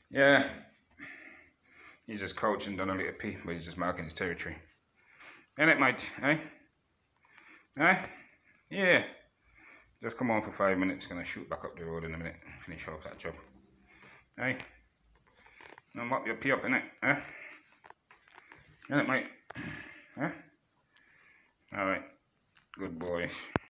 Yeah. He's just crouching down a little pee, but he's just marking his territory. Ain't it, mate? Eh? Eh? Yeah. Just come on for 5 minutes. Gonna shoot back up the road in a minute. Finish off that job. Eh? Now mop your pee up, innit? Eh? Ain't it, mate?